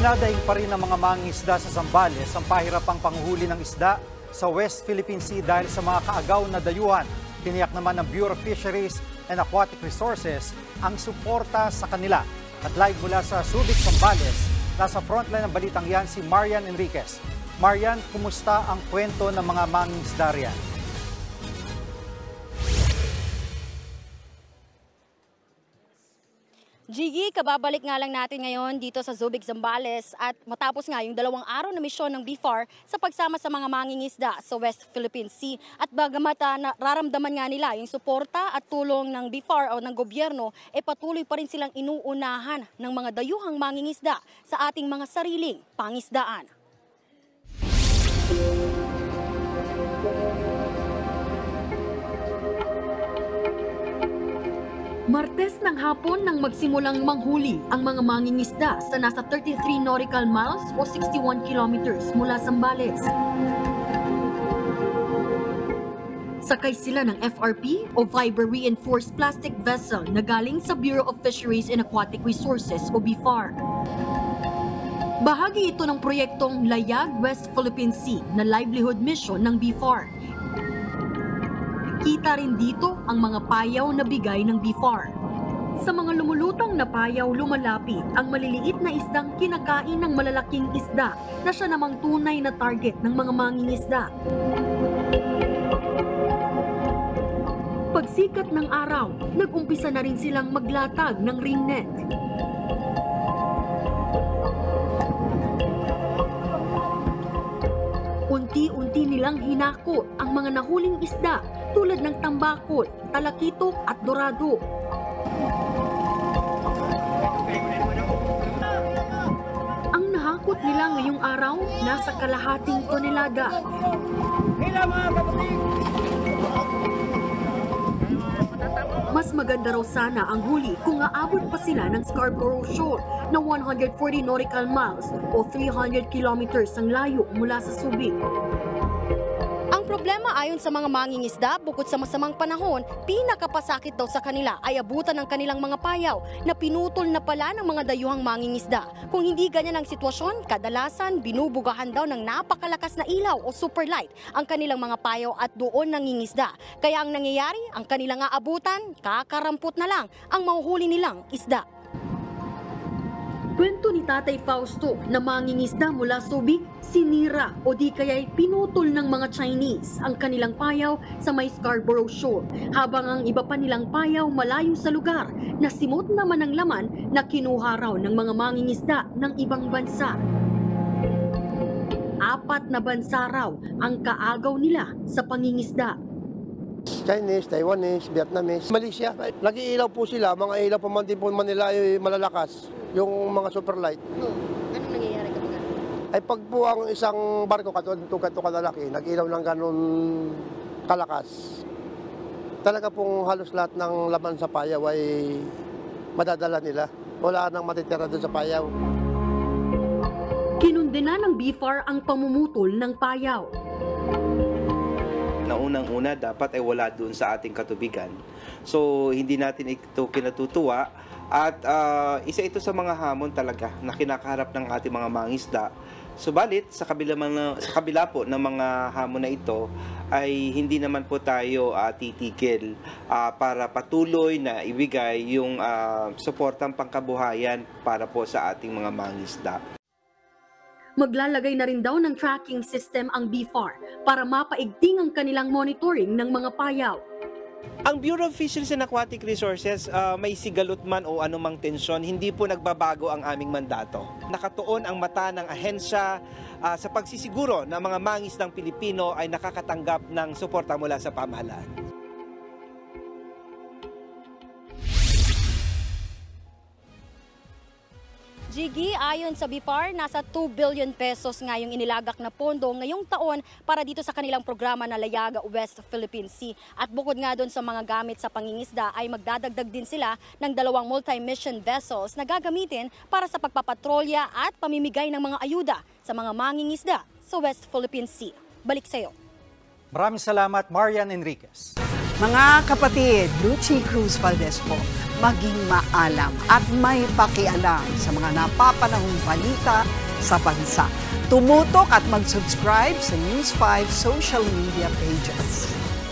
Dinadaing pa rin ng mga mangingisda sa Zambales ang pahirapang panghuli ng isda sa West Philippine Sea dahil sa mga kaagaw na dayuhan. Tiniyak naman ng Bureau of Fisheries and Aquatic Resources ang suporta sa kanila. At live mula sa Subic, Zambales, nasa frontline ng balitang yan si Marian Enriquez. Marian, kumusta ang kwento ng mga mangingisda riyan? Gigi, kababalik nga lang natin ngayon dito sa Subic, Zambales at matapos nga yung 2 araw na misyon ng BFAR sa pagsama sa mga mangingisda sa West Philippine Sea. At bagamat nararamdaman nga nila yung suporta at tulong ng BFAR o ng gobyerno, patuloy pa rin silang inuunahan ng mga dayuhang mangingisda sa ating mga sariling pangisdaan. Martes ng hapon nang magsimulang manghuli ang mga mangingisda sa nasa 33 nautical miles o 61 kilometers mula Zambales. Sakay sila ng FRP o Fiber Reinforced Plastic Vessel na galing sa Bureau of Fisheries and Aquatic Resources o BFAR. Bahagi ito ng proyektong Layag West Philippine Sea na livelihood mission ng BFAR. Kita rin dito ang mga payaw na bigay ng BFAR. Sa mga lumulutang na payaw lumalapit ang maliliit na isdang kinakain ng malalaking isda na siya namang tunay na target ng mga mangingisda. Pagsikat ng araw, nag-umpisa na rin silang maglatag ng ring net. Unti-unti nilang hinako ang mga nahuling isda tulad ng tambakol, talakitok at dorado. Ang nahakot nila ngayong araw nasa kalahating tonelada. Mas maganda raw sana ang huli kung aabot pa sila ng Scarborough Shoal na 140 nautical miles o 300 kilometers ang layo mula sa Subic. Ang problema ayon sa mga mangingisda, bukod sa masamang panahon, pinakapasakit daw sa kanila ay abutan ng kanilang mga payaw na pinutol na pala ng mga dayuhang mangingisda. Kung hindi ganyan ang sitwasyon, kadalasan binubugahan daw ng napakalakas na ilaw o superlight ang kanilang mga payaw at doon nangingisda. Kaya ang nangyayari, ang kanilang aabutan, kakarampot na lang ang mahuhuli nilang isda. Kwento ni Tatay Fausto na mangingisda mula Subic, sinira o di kaya'y pinutol ng mga Chinese ang kanilang payaw sa may Scarborough Shoal, habang ang iba pa nilang payaw malayo sa lugar na simot naman ang laman na kinuha raw ng mga mangingisda ng ibang bansa. 4 na bansa raw ang kaagaw nila sa pangingisda. Chinese, Taiwanese, Vietnamese, Malaysia. Nag-iilaw po sila, mga ilaw pa man din po Manila ay malalakas, yung mga superlight. Anong nangyayari kapag Ay pag po ang isang barko ganito kalalaki, nag-ilaw ng ganun kalakas, talaga pong halos lahat ng laman sa payaw ay madadala nila. Wala nang matitira doon sa payaw. Kinundena ng BFAR ang pamumutol ng payaw. Na unang-una dapat ay wala doon sa ating katubigan. So hindi natin ito kinatutuwa at isa ito sa mga hamon talaga na kinakaharap ng ating mga mangisda. Subalit sa kabila po ng mga hamon na ito ay hindi naman po tayo titigil para patuloy na ibigay yung suportang pangkabuhayan para po sa ating mga mangisda. Maglalagay na rin daw ng tracking system ang BFAR para mapaigting ang kanilang monitoring ng mga payaw. Ang Bureau of Fisheries and Aquatic Resources, may sigalot man o anumang tensyon, hindi po nagbabago ang aming mandato. Nakatuon ang mata ng ahensya sa pagsisiguro na mga mangisdang Pilipino ay nakakatanggap ng suporta mula sa pamahalaan. Gigi, ayon sa BFAR, nasa 2 billion pesos nga yung inilagak na pondo ngayong taon para dito sa kanilang programa na Layag West Philippine Sea. At bukod nga doon sa mga gamit sa pangingisda ay magdadagdag din sila ng 2 multi-mission vessels na gagamitin para sa pagpapatrolya at pamimigay ng mga ayuda sa mga mangingisda sa West Philippine Sea. Balik sa iyo. Maraming salamat, Marian Enriquez. Mga kapatid, Lucy Cruz Valdez po. maging maalam at may pakialam sa mga napapanahong balita sa bansa. Tumutok at mag-subscribe sa News 5 social media pages.